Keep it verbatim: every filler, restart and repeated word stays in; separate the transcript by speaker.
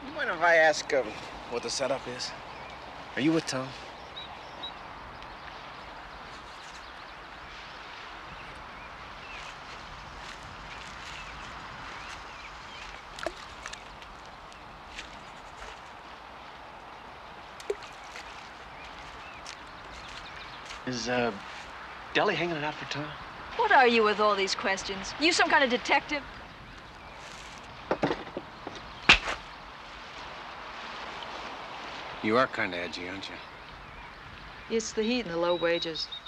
Speaker 1: You mind if I ask um, what the setup is? Are you with Tom? Is, uh, Deli hanging it out for Tom?
Speaker 2: What are you with all these questions? You some kind of detective?
Speaker 1: You are kind of edgy, aren't you?
Speaker 2: It's the heat and the low wages.